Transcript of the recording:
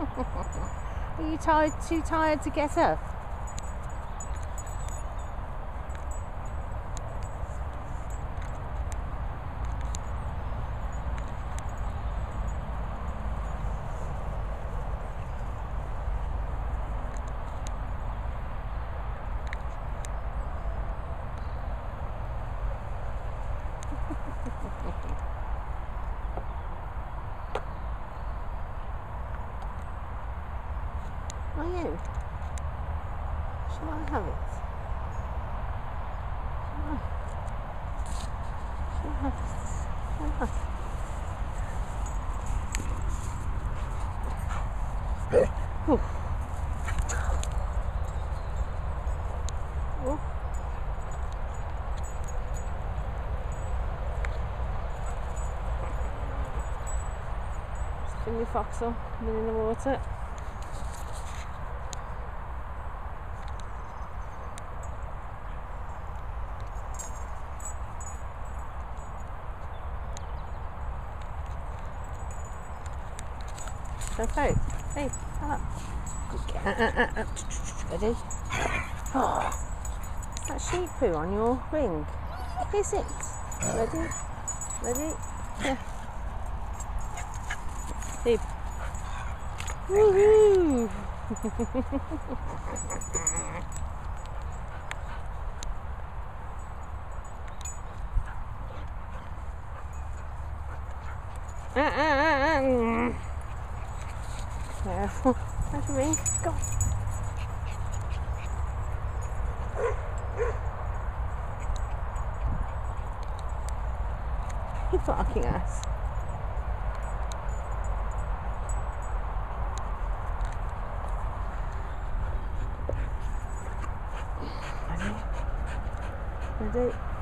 Are you tired? Too tired to get up? Are you? Shall I have it? Shall I have it? Oh. Oh. Spin your fox up, come in the water. Go for it. Hey, come up. Ready? Oh, that sheep poo on your ring. Is it? Ready? Ready? Yeah. Hey. Woohoo! Careful. That's a ring. Go on. You're barking at us. Ready? Ready?